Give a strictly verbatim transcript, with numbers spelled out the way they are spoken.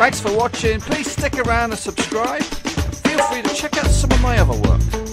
Thanks for watching. Please stick around and subscribe. Feel free to check out some of my other work.